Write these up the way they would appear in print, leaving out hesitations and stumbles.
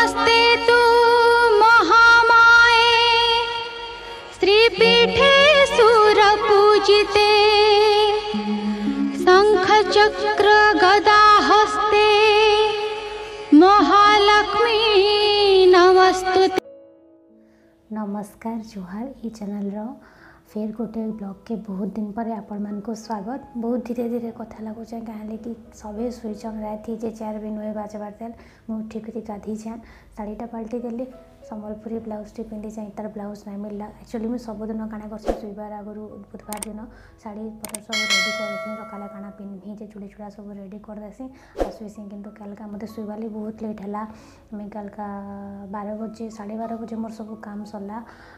नमस्ते तु महामाये श्रीपीठे सुरपूजिते शंखचक्र गदा हस्ते महालक्ष्मी नमस्तुते। नमस्कार जुहार ये चैनल रो फिर गोटे ब्लॉग के बहुत दिन पर आपण मान को स्वागत। बहुत धीरे धीरे कथा लगुचे कहे कि सबे सुईचन राति जे 4 भी नुए बाजबार तेल मुझे ठीक करी गाधी छान शाढ़ीटा पलटि देली संबलपुरी ब्लाउजटी पिंधि जाए तार ब्लाउज नहीं मिलला। एक्चुअली मुझे सबुदिन काଣା कर शुइबार आगु बुधवार दिन शाढ़ी पतर सब रेडी कर सकाले काଣା पिंधि जे चूड़ी चूड़ा सब रेडी कर देसी शुसी कि कलका मत शुइबाली बहुत लेट है। मैं कलका 12 बजे 12:30 बजे मोर सब काम सरला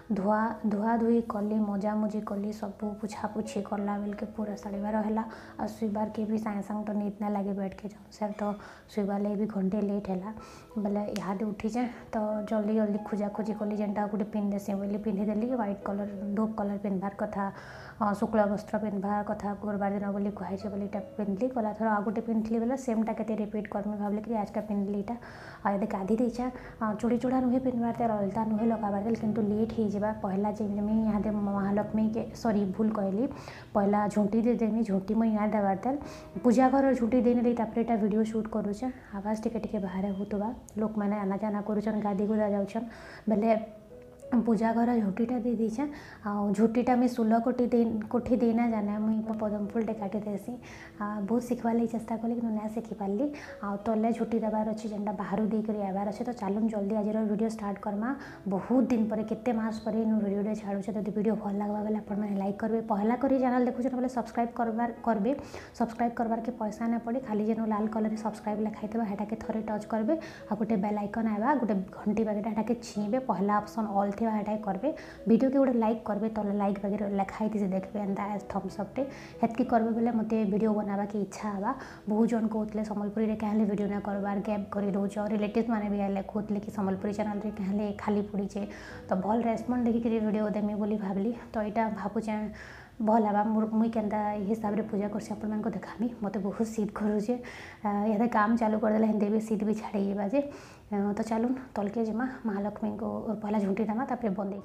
धुआ धुई कली मजा मुजी कली सब पुछापुछी करला बेल के पूरा 12:30 है। और शुइबार के भी सागे सागे तो नींद ना लगे बैठ के जाऊँ सर तो शुइबार भी घंटे लेट है बोले इहादे उठी जाए तो जल्दी जल्दी खोजा खोजी कली जेनटा गोटे पिंधेसी बोली पिंधिदेली व्हाइट कलर धूप कलर पिंधबार कथा शुक्ल वस्त्र पिंधबार कथा गुरुवार दिन बोली कहे बोली पिंधली गला थर आ गोटे पिंधली बोले सेमटा के रिपीट करमी भाविली कि आजका पिंधली ये गाधी देचा चूड़ी चूड़ा नुहे पिंधबार तेल अलता नुहे लगाबार तेल किंतु लेट हो जावा पहला जमी यहाँ महालक्ष्मी के सॉरी भूल कहली पहला झुंटी दे देमी झुंटी मुझे यहाँ देवार तेल पूजा घर झुंटी दे नहीं तापर वीडियो शूट करुचे आवाज टिके बाहर होता लोक मैंने आना जाना करुचन गादी गुदा जाऊन बेले पूजा घर झुटीटा दे दीछे आ झुटीटा में 16 कोठी देना जाना मुई पदम फूल काटी देसी बहुत शिखवा लगी चेष्टा कली कि ना शिखी पार्ली आ तले झुटी देवार अच्छे जेनटा बाहर देकर आवार अच्छे तो चलून जल्दी आज वीडियो स्टार्ट करमा। बहुत दिन पर केते मास पर वीडियो छाड़ुचे तो वीडियो भल लगवा बेले आपने लाइक करेंगे पहला करी चैनल देखुचे बोले सब्सक्राइब करबे सब्सक्राइब करबार के पैसा ना पड़े खाली जेन लाल कलर सब्सक्राइब लिखाई हेटा के थरे टच करबे आ गोटे बेल आइकन आवा गोटे घंटी बागेटा हेटा के छीबे पहला ऑप्शन ऑल थे हेटा करबे वीडियो के गोटे लाइक करबे तो लाइक वगैरह लिखाई थी देखबे एंता थम्स अप टे हेतकी करबे बोले मते वीडियो बनावा की इच्छा हवा। बहुत जन कहते संबलपुरी रे कहले वीडियो ना करबार गैप कर रोज रिलेटिव माने भी आले कहते कि संबलपुरी चैनल रे कहले खाली पड़ीचे तो भल रेस्पॉन्ड देखिक वीडियो देमी बोली भावली तो यहाँ भावुचे भल हाँ मुई केन्ता हिसाब से पूजा करसी आपण को देखामी मत बहुत शीत करुचे यहाँ काम चालू करदे हेंदे भी शीत भी छाड़ी जे तो चलून तलके जमा महालक्ष्मी को पहला झुंटी देमा तापर बंदे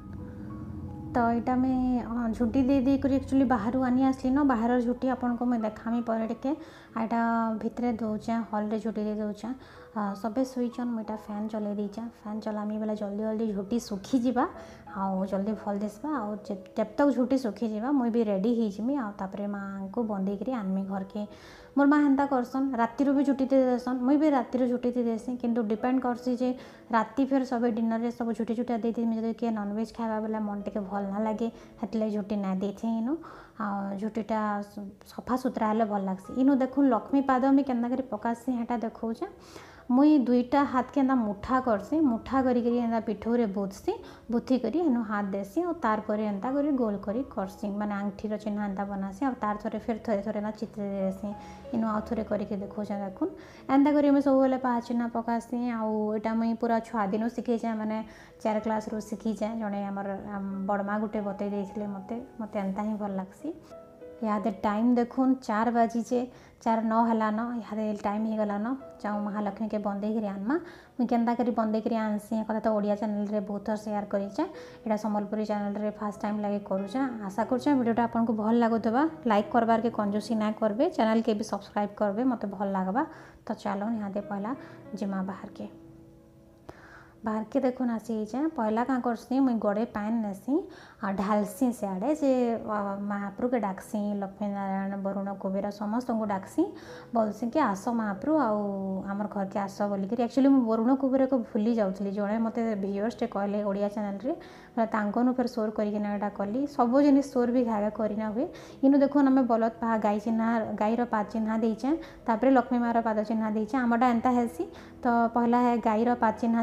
तो यहाँ मैं झुटी दे कर एक्चुअली बाहर आनी आसली न बाहर झुटी आपन को मैं देखामी पर टिके यहाँ भितर दौचे हल रे झुटी दे दौचे सबे शुईचन मुझे फैन चलै दीचे फैन चलामी बेला जल्दी जल्दी झुटी सुखी जावा आउ जल्दी भल दिसबा आउ जब तक झुटी सुखी जावा मुई भी रेडी हो जिमी आउे माँ को बंदेकरी आनमी घर के मोर माँ हेन्ता करसन राति भी झुटी देसन मुई भी राति झुटी देसी किंतु डिपेंड करसी जे राति फिर सब डिनर रे सब झुटी झुटा दे जब किए नॉनवेज खावा बेला मन टे भल ना लगे हेतले झुटी ना देथे इनु झुटीटा सफा सुतरा हेले भल लगसी इनु देखुन लक्ष्मी पाद में केन्ता करी पकासी हेटा देखौचे मुई 2टा हाथ के एंता मुठा करसी मुठा करी एंता पिठौरे बुझसी बुथी करी हेनु हाथ देसी और तार पर एंता करी गोल करी करसी माने आंगठीर चिन्ह एंता बनासी और तार थरे फिर थरे थरे ना चित्र देसी इनु आउ थरे करके देखौचे देखुन एंता करी मैं सब बेले पहा चिन्ह पकासी आउ एटा मुई पूरा छुआ दिन शिखी जाए माने 4 क्लास रू शिखी जाए जड़े आमर बड़मा गुटे बतई देथिले मते मते एंता ही भल लागसी। यहाँ टाइम देखुन 4 बजीचे 4:09 है यहाँ टाइम हो गला न जाऊँ महालक्ष्मी के बंदेकरी आनमा मुझे केन्ता करी बंदेकरी आनसी कथा तो ओडिया चैनल रे बहुत थर शेयर करेचे यहाँ संबलपुरी चैनल रे फर्स्ट टाइम लगे करुचे आशा करुचे वीडियोटा आपको भल लगुवा लाइक करबार के कंजूसी ना करबे चैनल के भी सब्सक्राइब करबे मत भल लगवा। तो चलो यहाँ पहला जिमा बाहर के देखुन आसी जाए पहला क्या करसी मुई गड़े पान नेसी ढालसी सियाड़े से महाप्रभु के डाकसी लक्ष्मी नारायण वरुण कुबेर समस्त को डाकसी बोलसी कि आस महाप्रभु आमर घर के आस बोलिक एक्चुअली मुझे वरुण कुबेर को भूली जाऊँगी जड़े मत व्यूअर्स टे कहले ओडिया चैनल रे तांकनु फिर सोर करना कली सब जिन सोर भी घावे करना हुए इनु देखुन आम बलद पहा गाई चिन्ह गाईर पाद चिन्ह देचे तापर लक्ष्मी मार पाद चिन्ह देचे आमटा एंता हेसी तो पहला है गाईर पाद चिन्ह जेन अच्छे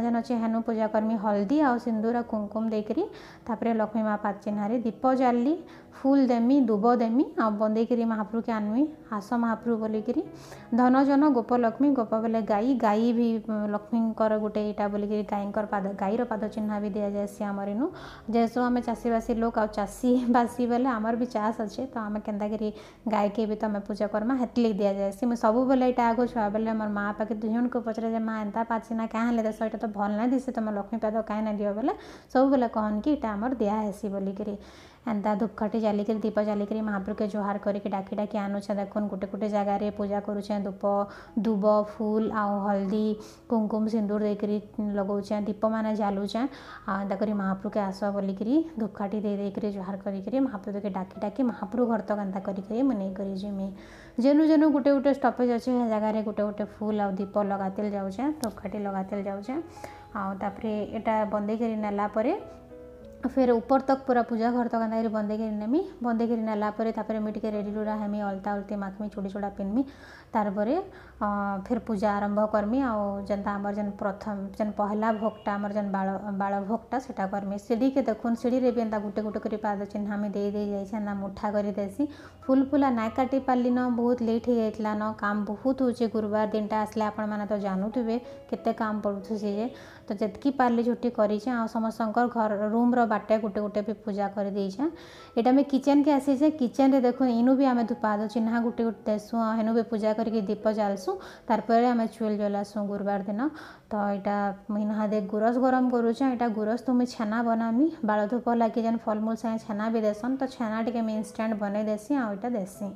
हेनु पूजा करमी हल्दी आ सिंदूर कुमकुम देकरी तापर लक्ष्मी माँ पाद चिन्ह दीप जाली फूल देमी दुब देमी आ बंदे करी महाप्रभु के आनमी आस महाप्रभु बोलिकी धन जन गोप लक्ष्मी गोप बोले गाई गाई भी लक्ष्मीकर गोटे यहाँ बोलिकी गाईकर पाद गाईर पाद चिन्ह भी दि जाए आमर इनु जेसु आम चाषीवासी लोक आ चाषी बासी बेले आमर भी चाष अच्छे तो आम केन्ता करी गाय के भी तो आम पूजा करमा हेतलिक दि जाए मुझे सब बेले यहाँ आगो छुआ बेले मोर माँ पाखे दुजन को पचरे माँ एंता पाचिना क्या हेल्ले देश यहाँ तो भल ना दिसे तुम लक्ष्मी पाद कहीं ना दियो बेले सब बेले कहन कि यहाँ आमर दिहेसी बोलिकी एंता धूपकाठी जालिक दीप जालिक महाप्रभु के जोहार करके डाकी डाकी आनुचे देखुन गोटे गोटे जगार पूजा करुचे धूप दुब फूल आउ हल्दी कुमकुम सिंदूर देकरी लगौचे दीप मैंने जालुचे आकर महाप्रभु के आस बोलिक धूपकाठी दे जोहार करके महाप्रभु के डाकी डाकी महाप्रभु घर तक एंता करके मुझे कर जिमी जेनु जेनु गोटे गोटे स्टपेज अच्छे जगार गोटे गोटे फूल आ दीप लगाते जाऊे धूपकाठी लगाते जाऊे आउे यहाँ बंदे कर नेला फिर ऊपर तक पूरा पूजा घर तक एंता बंदे कर नेमी बंदे कर नेला मुझे रेडी रुड़ा हेमी अलता उल्टी माखमी चूड़ी चूड़ा पिन्मी तारपर फिर पूजा आरंभ करमी आनता आमर जेन प्रथम जेन पहला भोगटा आमर जेन बाल भोगटा सेटा करमी सीढ़ी के देखुन सीढ़ी रे भी एंता गोटे गोटे कर पाद चिन्ह आम दे जाए मुठा कर देसी फुल फुला ना काटी पार्ली न बहुत लेट हो जाता न काम बहुत हो गुरुवार दिन आसले आपण मैंने तो जानूथे केते काम पड़ुथि जे तो जितकी पार्ली छुट्टी करें समस्त घर रूम्र बाटे गोटे गोटे भी पूजा कर देछे यहाँ आम किचन के आसीचे किचन रे देखो इनु भी आम पाद चिन्ह गोटे गोटे देसुँ हेनु भी पूजा करके दीप जालसुँ तारपर आम चुल जलासुँ गुरुवार दिन तो यहाँ मुझे दे गुरस गरम करुचे यहाँ गुरस तो मुझे छेना बनामी बाल धूप लगे जेन फलमूल सागे छेना भी देसन तो छेना टे मुझे इन्स्टांट बनई देसी आटा देसी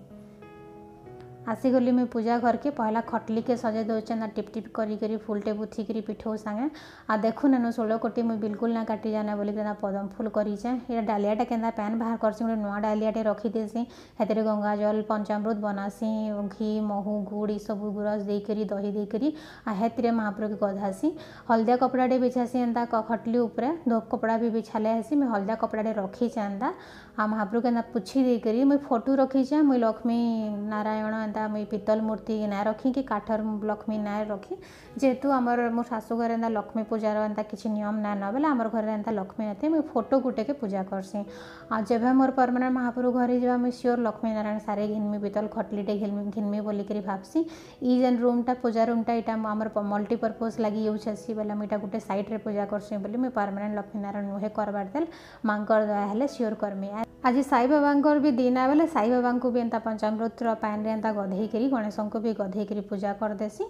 आसीगली मुझे पूजा करके पहला खटली के सजे दौचे ना टिप टिप करी फुलटे बुथिकी पिठौ सागे आ देखु नेनु 16 कोटी मुझे बिल्कुल ना काटी जाना बोलिक पदम फुल करीचे ये डालियाटा केन्दा पैन बाहर करसी गोटे नुआ डालियाटे रखीदेसी हेतरे गंगा जल पंचामृत बनासी घी महू गुड़ ये सब गुरस देकरी दही देकरी आ हेतरे महाप्रभु के गधासी हल्दिया कपड़ाटे बिछासी एंता खटली उपरे धोप कपड़ा भी बिछाले हेसी मुझे हल्दिया कपड़ाटे रखीचे एंता आ महाप्रभु के पुछी देकरी मुझे फोटो रखीचे मुझे लक्ष्मी नारायण एंता मुझे पितल मूर्ति ना रखी कि काठर लक्ष्मी ना रखी जेहेतु आमर मो शाशु घर एंता लक्ष्मी पूजार एंता किसी नियम ना न बेले आमर घर एंता लक्ष्मी नाथे मुझे फोटो गुटे के पूजा करसी आ जब मोर परमानेंट महाप्रभु घर जा मुझे सियोर लक्ष्मी नारायण सारे घिनमी पितल खटलीटे घिनमी बोलिकी भावसी ई जेन रूमटा पूजा रूमटा यहाँ आमर मल्टीपर्पज लगी यूज आसी बोले मुझे गोटे साइड्रे पूजा करसी बोली मुझे परमानेंट लक्ष्मी नारायण नुहे करवार देल मांकर दया हेले सियोर करमी आज साई बाबा भी दिन आ बेले साई बाबा को भी एंता पंचामृत पैन रे एंता गधे गणेश को भी गधे पूजा करदेसी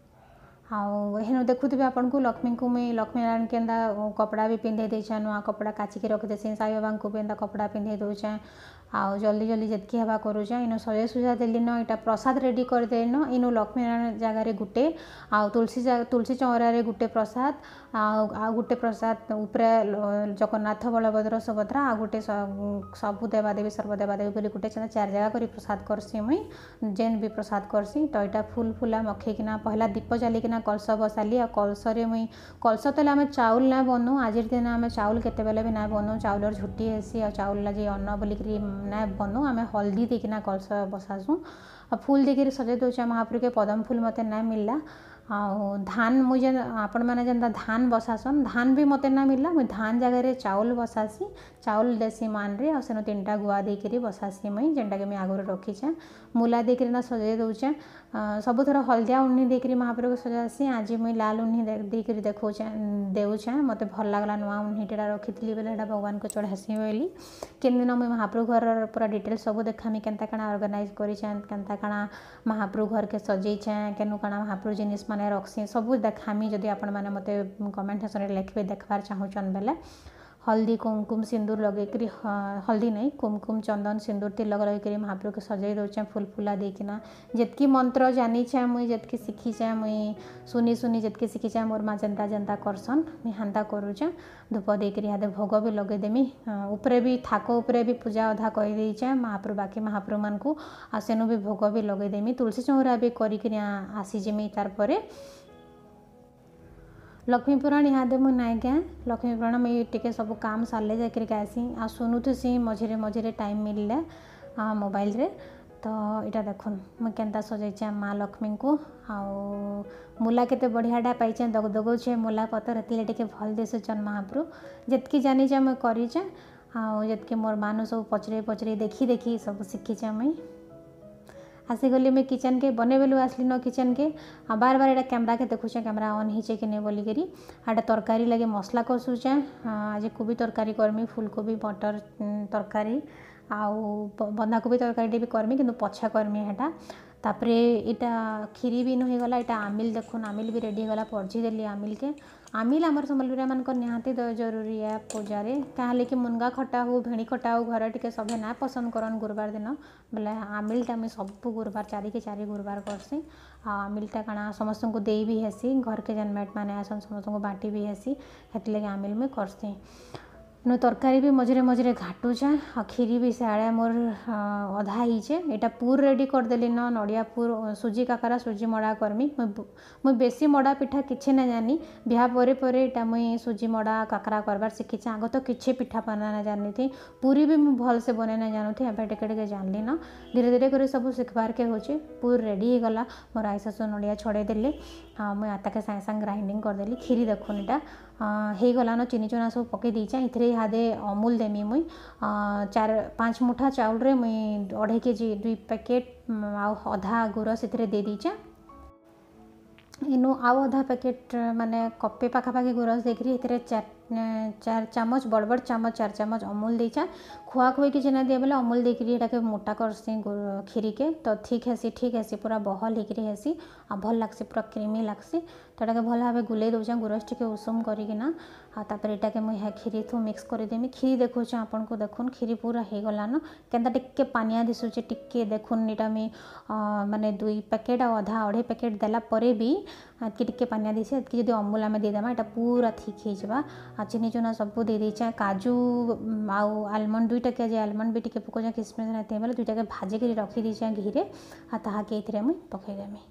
आउ देखुवे आपन को लक्ष्मी को मुझे लक्ष्मी नारायण के एंता कपड़ा भी पिंधे देछे नुआ कपड़ा काचिकी रखीदेसी साई बाबा को भी एंता कपड़ा पिंधे दौचे आउ जल्दी जल्दी जितकी हवा करुचे इनु सजे सुजा देली न इटा प्रसाद रेडी कर देन इनु लक्ष्मी नारायण जगार गुटे आउ तुलसी चौरारे गुटे प्रसाद आ गुटे प्रसाद उपरे जगन्नाथ बलभद्र सुभद्रा आ गुटे सबु देवादेवी सर्वदेवादेवी बोली गुटे 4 जगह करी प्रसाद करसी मुई जेन भी प्रसाद करसी तो यहाँ फुल फुला मखेकिना पहला दीप जालिकिना कलश बसाली आ कलशरे मुई कलश तेल आम चाउल ना बनू आज दिन आम चाउल केते बेले भी ना बनू चाउलर झुटी हेसी आ चाउल लगे अन्न बोलिकी ना बनू आम हल्दी देकिना कलश बसासु फूल देकर सजे दौचे महाप्रभु के पदम फूल मत ना मिलला आउ धान मुझे आपण मैंने जेनता धान बसासन धान भी मत ना मिलला मुझे धान जगह चाउल बसासी चाउल देसी मान रे आ सेनो 3टा गुआ देकरी बसासी मुई जेनटा के मैं आगुर रखीचे मूला देकरी ना सजे दौचे सबुथर हल्दिया उन्नी देकरी महाप्रभु सजासी आज मुई लाल उन्नी देकरी देखौचे देउचे मते भल लागला नुआ उन्नीटा रखी बेले भगवान को चढ़ासी बोली केन दिन मुई महाप्रभु घर पूरा डिटेल सब देखामी केनता काना ऑर्गेनाइज करिचे केनता काना महाप्रभु घर के सजेचे केनु काना महाप्रभु जिनिस माने रखसी सब देखामी जदि आपण माने मते कमेंट सेक्शन रे लिखबे देखबार चाहूचन बेले हल्दी कुमकुम सिंदूर लगे हल्दी नहीं कुमकुम चंदन सिंदूर तिलक लगे महाप्रभु के सजाई दौचे फुल फुला देकिना जितकी मंत्र जानीचे मुई जितकी शिखीचे मुई सुनी सुनी जितकी शिखीचे मोर माँ जनता जनता करसन मुई हांता करूचे धूप देकरी हादे भोग भी लगे देमी उपरे भी थाको उपरे भी पूजा अधा कही देचे महाप्रभु बाकी महाप्रभु मान को आसेनु भी भोग भी लगे देमी तुलसी चौरा भी करी आसी जिमी तार परे लक्ष्मी पुराण इहादे मुझे नाई क्या लक्ष्मी पुराण मुझे टे सब काम सारे जाकर आसी आ शुणुथी मझे मझे टाइम मिलले मोबाइल रे तो यहाँ देखुन मुझे केन्ता सजाइचे माँ लक्ष्मी को आउ मूला केते बढ़ियाटा पाइचे दगदगौचे मूला पतर ये भल दिशुचन महाप्रभु जितकी जानीचे मुझे करीचे आतकी मोर मानु सब पचरे पचरे देखी देखी सब शिखीचे मुई आसीगली मैं किचन के बने बेलू आसली न किचन के बार बार यहाँ कैमरा के देखुचे कैमरा ऑन होचे कि नहीं बोलिकी यहाँ तरकारी लगे मसला कषुचे आज कोबी तरकारी करमी फूलकोबी मटर तरकारी आउ बंधाकोबी तरकारी भी करमी किंतु पछा करमी हेटा तापरे इटा खीरी भी नहीं गला इटा आमिल देखुन आमिल भी रेडी गला परजी देली आमिल के आमिल आमर सम्बलपुरिया मानक निहाती जरूरी है पूजारे क्या कि मुनगा खटा हो भेणी खटा हो घर टे सभे ना पसंद करन गुरुवार दिन बोले आमिलटा मुझे सब गुरुवार 4 के 4 गुरुवार करसी आमिलटा काଣା समस्त को दे भी हेसी घर के जेन मेट मैंने आसन समस्त को बाटी भी हेसी हेतले आमिल में करसी नो तरकारी भी मझे मझे घाटुचे आ खीरी भी सियाड़े मोर अधा होचे यहाँ पूर रेडी करदेली न नड़िया पूर सुजी काकरा सुजी मड़ा करमी मुई बेसी मड़ा पिठा किसी ना जानी बिहा परे इटा मुई सुजी मड़ा काकरा करबार शिखीचे आग तो किसी पिठा बना ना जानी थी पूरी भी मुझे भल से बने ना जानू थी एवं टिके जानली न धीरे धीरे कर सब शिखबार के होचे पूर रेडी हो गला मोर आई शाशु नड़िया छड़े देले मुझे आताके सागे सागे ग्राइंडिंग करदेली खीरी देखुन इटा हो गला न चीनी चूना सब पकई दीचे इथे इहादे अमूल देमी मुई 4-5 मुठा चाउल रे मुई 2.5 केजी 2 पैकेट आधा गुड़ से दे दीचे इनु आउ अधा पैकेट माने कपे पाखापाखि गुरस देखिरी इतरे 4 चामच बड़ बड़ चामच 4 चामच अमूल देचा खुआ खुई किसी ना दिए बोले अमूल देकरी एटाके मोटा करसी खीरी के तो ठीक है पूरा बहल होकर हेसी आ भल लागसी पूरा क्रीमी लागसी तो एटाके भल भाव गुले दौचे गुरस टिके उषुम करिकिना तापर एटाके मुझे खीरी थू मिक्स करदेमी खीरी देखुचे आपन को देखुन खीरी पूरा हो गलान केनता टिके पानिया दिशुचे टिके देखुन इटा मी माने 2 पैकेट आ अधा 2.5 पैकेट देला परे भी टिके पानिया दिसे एतकी जदि अमूल आमे देदेमा एटा पूरा ठीक हो जावा आ चीनी चूना सब दे दीचे काजू आउ आलमंड 2 टकिया जे आलमंड भी टिके पकोजा किसमिस ना बेले 2 टके भाजी कर रखी दीचे घी रे आ ताहाके इथरे मुई पकईदेमी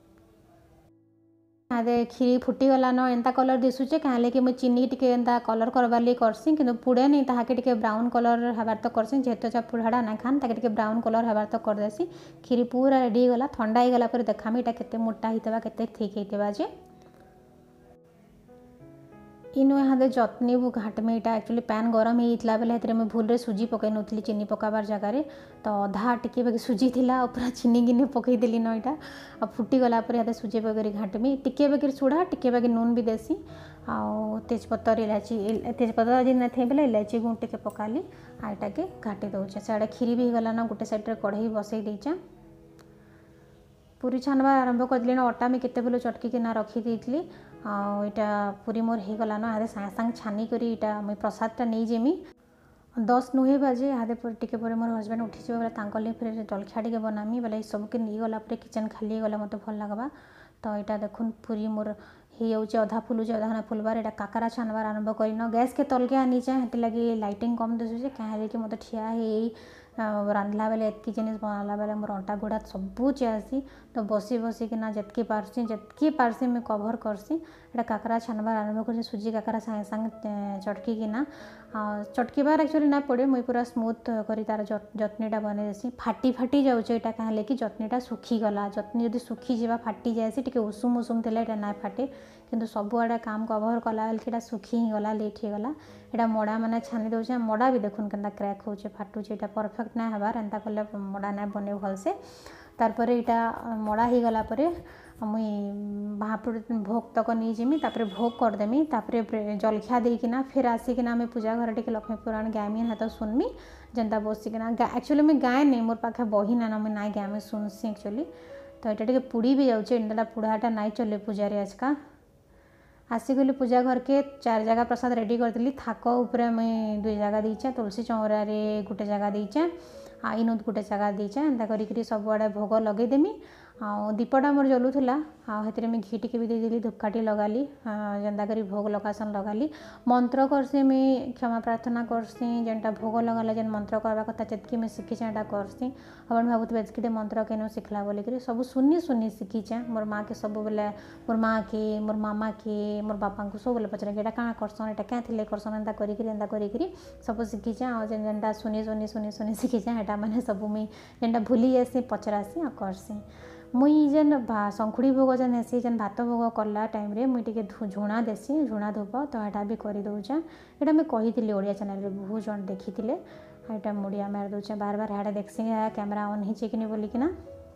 आदे खीरी फुटी गला न एंता कलर दिशुचे कहे कि मुझे चीनी टिके एंता कलर करवार लिए करसी कि पुड़े नहीं ताहाके टिके ब्राउन कलर हबार तो करसी जेहेतु चा पुड़ाड़ा ना खान ताके टिके ब्राउन कलर हबार तो कर देसी खीरी पूरा रेडी गला ठंडा ही गला पर देखामी इटा केते मोटा हितबा केते ठीक हितबा जे इनु यहाँ जत्नी वो घाट में इटा एक्चुअली पैन गरम होता बेले मुझे भूल सुजी पकई नौली चीनी पकाबार जगार तो अधा टिके बाकी सुजी थिला पूरा चीनी गिनी पकईदेली न यहाँ फुटी गला यहाँ सुजी पकड़ी घाटमी टिके बाकी सोडा टिके बाकी नून भी देसी आउ तेजपतर इलायची तेजपतर आज नहीं बेले इलायची गुण टिके पकाली आटा के घाटी दौचे सियाड़े खीरी भी गला ना गोटे साइड कढ़ई बसई देचे पूरी छानबार आरंभ करदेली ना अटा में केते बेलू चटकिना रखी देती आटा पूरी मोर हो गला ना यहाँ सागे सागे छानी करी इटा मुई प्रसादटा नहीं जेमी 10 नुहे बाजे यहाँ टिके पर मोर हजबैंड उठी बोले तांकली फिर जलखिया टे बनामी बोले सब के नहीं गला किचन खाली गला मत भल लगवा तो यहाँ देखुन पूरी मोर हो अधा फुलुचे अधा ना फुलबार यहाँ काकरा छानबार आरंभ कर गैस के तलके आनीचे हेती लगी लाइटिंग कम दिशुचे कहे कि मत ठिया रांधला बेले एतकी जिनिस बनाला बेले मोर अंटा गोड़ा सबू चेसी तो बसी बसिकिना जितकी पार्सी मैं कभर करसी यहाँ काकरा छानबार आरंभ कर सुजी काकरा सागे सागे चटकिना चटकीबार एक्चुअली ना पड़े मुई पूरा स्मूथ करी तार जतनीटा बने देसी फाटी फाटी जाऊे यहाँ कहे कि जतनीटा सुखीगला जतनी जब सुखीजा फाटी जाए टी उषुम उषुम थे यहाँ ना फाटे किंतु सबुआड़े काम कभर कला बेल सुखी ही गला लेट हो गला यहाँ मड़ा मैंने छानी दौचे मड़ा भी देखुन के क्रैक होचे फाटुचे यहाँ परफेक्ट ना हबार एंता कले मड़ा ना बने भलसे तार यहाँ मड़ा हो गला मुई महाप्रभु भोग तक नहीं जिमी भोग करदेमी जलखिया देकिना फिर आसिकिना आम पूजा घर टे लक्ष्मी पुराण गायमी हाथ सुनमी जनता बसिकिना एक्चुअली मुझे गाए नहीं मोर पाखे बही ना मुझे ना गाए सुनसी एक्चुअली तो यहाँ टे पुड़ी भी जाऊे इंटा पुड़ाटा नाई चले पूजारे आजका आसिगली पूजा घर के 4 जगह प्रसाद रेडी करदेली थाक उपरे मुई 2 जगह दीचे तुलसी चौरा गोटे जगह दीचे इनु गोटे जगह दीचे एंता करी सबुआड़े भोग लगेदेमी दीपटा मोर जलूला आते मुझे घी टिके भी देदेली धूपकाठी लगाली जेनता करी भोग लगासन लगाली मंत्र करसी मुई क्षमा प्रार्थना करसी जेनटा भोग लगाला जेन मंत्र करवा कथा जितकी मुझे शिखीचे करसी अपन भावुथे एतके मंत्र केन शिखला बोलिकी सब सुनी सुनी शिखीचे मोर माँ के सब बेले मोर माँ के मोर मामा के मोर बापा को सब बेले पचर एटा क्या करसन एटा क्या थे करसन एंता करी सब शिखीचे जेनटा सुनी सुनी सुनी सुनी शिखीचे एटा मैंने सब मुई जेनटा भूली जासी पचरासी आ करसी मुई जेन शंखुड़ी भोग जेन हेसी जेन भात भोग कला टाइम रे मुई टिके झुणा देसी झुणा धूप तो यहाँ भी कर दौचे यहाँ मुझे कही ओडिया चैनल रे बहुत जन देखी यहाँ मुड़िया मार दौचे बार बार यहाँ देखसी कैमेरा ऑन ही कि बोलिकिना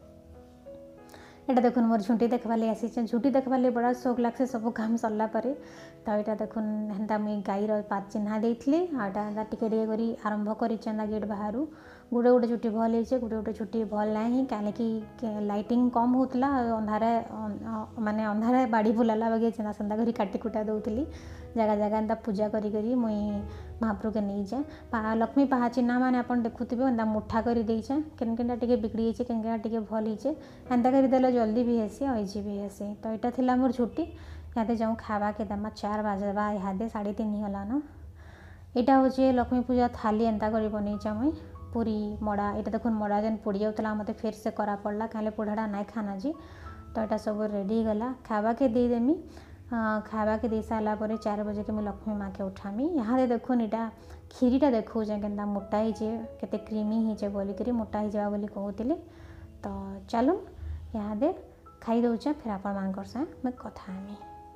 यहाँ देखुन मोर झुंटी देखवा आसी झुंटी देखवा बड़ा शौक लगे सब काम सरला तो यहाँ देखुन हेन्ता मुई गाईर पात चिन्हा देती हाँ टिके टिके आरंभ कर गेट बाहर गोटे गोटे छुट्टी भल होते गोटे गोटे छुट्टी भल ना कहीं लाइटिंग कम होता अंधारे माने अंधारे बाड़ी बुलाला बगे चंदा संदा करी काटी कुटा दौली जगह जगह एंता पूजा करी मुई महाप्रभु के नहीं जाए लक्ष्मी पहा चिन्हा मैंने आप देखुवे एंता मुठा कर देचे केन केनटा टिके बिगड़ी जाए केन केनटा टिके भल होचे एंता करदेले जल्दी भी हेसी इजी भी हेसी तो यहाँ थी मोर छुट्टी यहाँ जाऊँ खावा के दमा 4 बजवा यहाँ 3:30 गलान यहाँ हूँ लक्ष्मी पूजा थाली एंता कर बनईचा मुई पूरी मड़ा ये देखो मड़ा जेन पोड़ी जाऊला मत फिर से करा पड़ा कहीं पोढ़ाटा नाई खाना जी तो यहाँ सब रेडी गला खावा के देदेमी खावा के दे सारा 4 बजे के मुझे लक्ष्मी माँ के उठामी यहाँ देखुन यहाँ खीरीटा देखौचे के मोटा होचे केते क्रीमी होचे बोलिकी मोटा हो जावा बोली कहूली तो चलून यहाँ दे खाई दौचे फिर आपण मान साथ मैं कथा हमी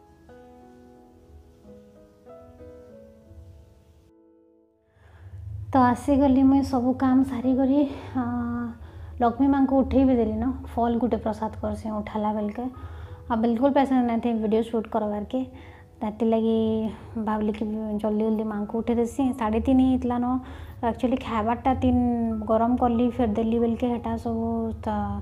तो आसीगली मुझे सब काम सारी करी लक्ष्मी माँ को उठे भी देली न फल गोटे प्रसाद करसी उठाला बेल के बिल्कुल पैसा नहीं थे वीडियो शूट करवार के ताकि लगी भावली कि जल्दी जल्दी माँ को उठे देसी 3:30 होता न एक्चुअली खाबारटा 3 गरम कली फिर देली बेल के हेटा सब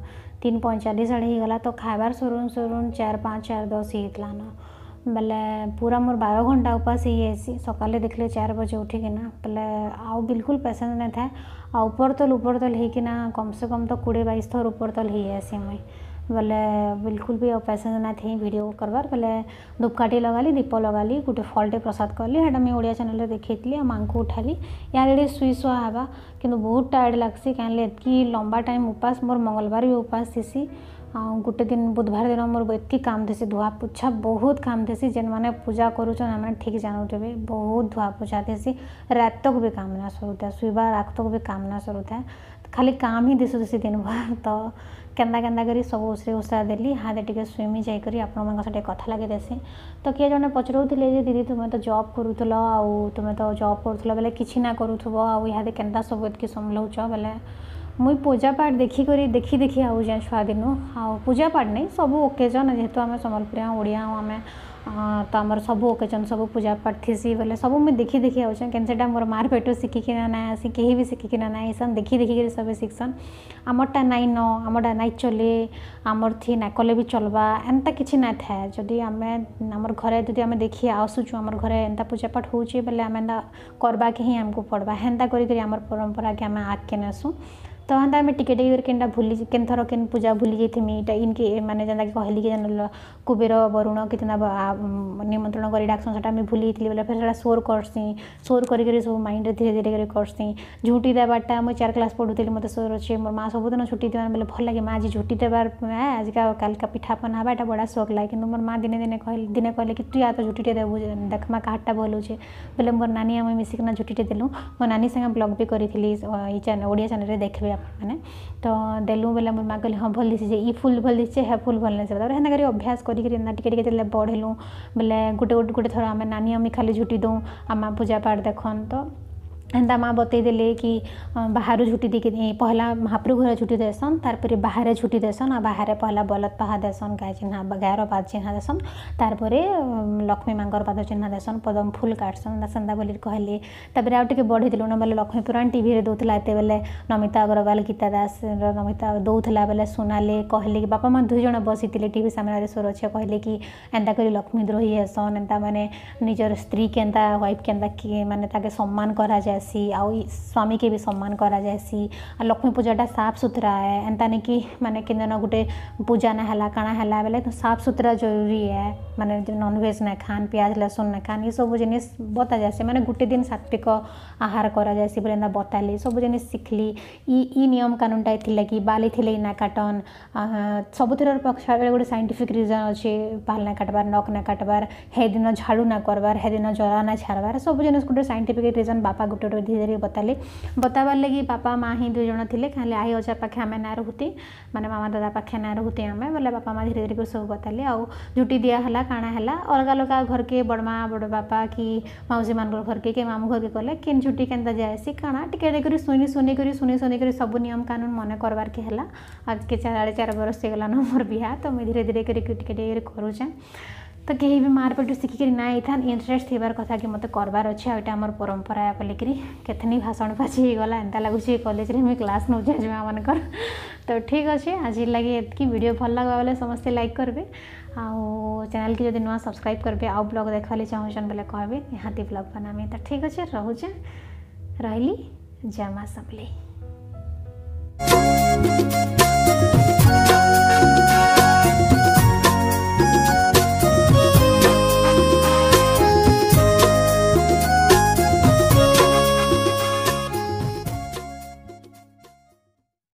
3:45 आड़े गला तो खाबार सरुन सरुन 4:05 4:10 होता न बेले पूरा मोर 12 घंटा उपास ही जासी सकाले देखले 4 बजे उठिकिना बेले आउ बिल्कुल पेसेंस नहीं था आ ऊपर तल होना कम से कम तो 20-22 थर ऊपर तल ही जासी मुई बेले बिल्कुल भी पेसेंस ना थी वीडियो करवार बेले धूपकाठी लगाली दीप लगाली गोटे फलटे प्रसाद कली हेटा मुझे ओडिया चैनल देखी माँ को उठाली यार शुई शुआ हवा कि बहुत टायर्ड लगसी कहीं एतकी लंबा टाइम उपास मोर मंगलवार भी उपास थी गोटे दिन बुधवार दिन मोर एति काम थी धुआ पोछा बहुत काम थी जेन मैंने पूजा करूँ ठीक जानूथे बहुत धुआ पोछा थी रात तक भी काम ना सरुता शुवा रात तक भी काम ना सरुता खाली काम ही दिशुसी दिन भर तो केन्दा केन्दा करी सब उसरे उसरा देली हाथ टिके स्विमी जाकर आपण कथा लगे देसी तो किए जने पचराउथिले जे दीदी तुम तो जॉब करूल आउ तुम तो जॉब करूल बेले किसी ना करूथबो आउ इहादे केन्ता सब एतकी संभलाउछ बेले मुई पूजा पाठ देखी देखी आउ जाए छुआ दिन आ पूजा पाठ नहीं सब ओकेजन जेहेतु आम सम्बलपुरिया ओडिया आम तो आमर सब ओकेजन सब पूजा पाठ थी बोले सब मुझे देखी देखी आउचे केनसेटा मोर मार पेट शिखिकिना ना आसी कहीं भी शिखिकिना ना आसन देखी देखी सब शिखसन आमरटा नाई न आमरटा नाई चले आमर थी ना कले भी चलवा एंता किसी ना थाए जदि आम आमर घरे जदि आम देखी आसुचु आमर घरे एंता पूजा पाठ होची बेले आम एंता करवा के ही आमको पड़वा हेन्ता करी आमर परंपरा के आम आगे नेसु तो हाँ आम टिके टिके केनटा भूली केन थर केन पूजा भूली जाइमी इटा इनके माने जेनता कि कहली कि कुबेर वरुण कितना निमंत्रण कर डाकसन सेटा मुझे भूली जाइली बोले फिर सोर करसी सोर करी सब माइंड धीरे धीरे करसी झुटी देवाटा मुझे 4 क्लास पढ़ुली मत सोर अच्छे मोर माँ सबुदिन छुट्टी देवार बोले भल लगे माँ आज झुटी देवार आज का काल का पिठापन हवा एटा बड़ा शौक लगे कि मोर माँ दिने कहले कि तु या तो झुटी देबू देखमा काटा भल होचे बोले मोर नानी आम मिसिकना झुटी देलु मो नानी संगे ब्लॉग भी करी ओडिया चैनल देखबे मैंने तो देलु बेले मोर माँ कहली हाँ भल दिशे ई फुल भल दिशे हे फुल भल नहीं हेन्ता कर अभ्यास करिके बढ़ेलु बोले गोटे थर आम नानी अम्मी खाली झुटी दऊँ आम पूजा पाठ देखन तो एंता माँ बतईदेले कि बाहर झुटी दी पहला महाप्रभु घर झुटी देसन तारपरे बाहर झुटी देसन आ बाहर पहला बलद पाहा देसन गाय चिन्हा गायर पाद चिन्हा देसन तारपरे लक्ष्मी मांकर पाद चिन्हा देसन पदम फूल काटसन सेंदा बोली कहले तापर आउ टिके बढ़ेदेलु न बेले लक्ष्मी पुराण टीवी रे दउथला एते बेले नमिता अग्रवाल गीता दास नमिता दउथला बेले सुनाले कहले कि बापा माँ 2 जण बसीतिले टीवी सामने सोर अच्छे कहले कि एंता करी लक्ष्मी द्रोही हेसन एंता माने निजर स्त्री के एंता वाइफ के एंता कि माने ताके सम्मान करा जाए जासी आ स्वामी के भी सम्मान करा जासी आ लक्ष्मी पूजाटा साफ सुथरा है एंता नहीं कि माने कि दिन गोटे पूजा ना हला काଣା हला बेले तो साफ सुथरा जरूरी है माने नॉनवेज ना खान प्याज लहसुन ना खान ये सब जिनिस बता जासी माने गोटे दिन सात्विक आहार करा जासी बोले बताली सब जिनिस सिखली ई नियम कानूनटा थिला कि बाली थिले ना काटन सबुतिर पक्षे गोटे साइंटिफिक रीजन अच्छे बाल ना काटबार नख ना काटबार हे दिन झाड़ू ना करबार हे दिन जरा ना छाड़बार सब जिनिस गोटे साइंटिफिक रीजन बापा गोटे गोटे धीरे धीरे बताली बताबार लगी बापा माँ ही 2 जन थे खाली आई अजा पाखे आम ना रुहती माने मामा दादा पाखे ना रुहती आम बोले बापा माँ धीरे धीरे सब बताली आउ जुटी दियाला काଣା है अलग अलग घर के बड़मा बड़ बापा कि मौसी मान घर के मामू घर के कले केन झुटी केन्ता जाएसी काଣା टिके सुनी सब नियम कानून मन करवार के है आज के 4.5 बरस गला न मोर बिहा तो मुझे धीरे धीरे टिके करुचे तो कहीं भी मार पेटू शिखिक ना था इंटरेस्ट थीबार कथा कि मत करवार अच्छे यहाँ आम परंपरा बोलिकी केतनी भाषण पाची गला एंता लगुच कॉलेज में क्लास नौ माँ मानकर तो ठीक अच्छे आज लगे ये वीडियो भल लगा बोले समस्ते लाइक करेंगे आउ चैनल की जब नुआ सब्सक्राइब करेंगे आउ ब्लॉग देखा चाहून बोले कहबे निहाती ब्लॉग बनामी तो ठीक अच्छे रोचे रही जय माँ समलेई।